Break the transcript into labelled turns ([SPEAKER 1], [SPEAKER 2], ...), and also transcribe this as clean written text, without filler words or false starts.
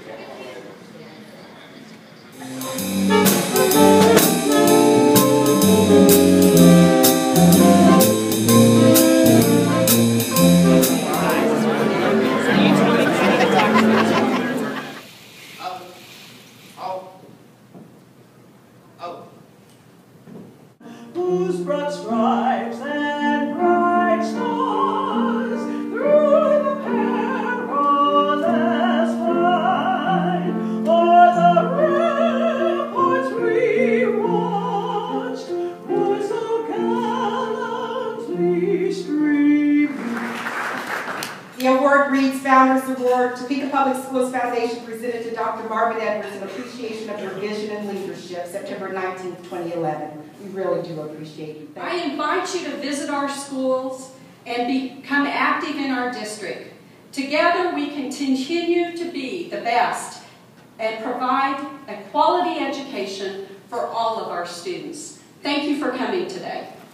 [SPEAKER 1] Whose broad stripes and bright stars through the perilous fight o'er the ramparts we watched were so gallantly streaming.
[SPEAKER 2] The award reads Founders Award, Topeka Public Schools Foundation, presented to Dr. Marvin Edwards in appreciation of your vision and leadership, September 19th, 2011. We really do appreciate you.
[SPEAKER 3] I invite you to visit our schools and become active in our district. Together we continue to be the best and provide a quality education for all of our students. Thank you for coming today.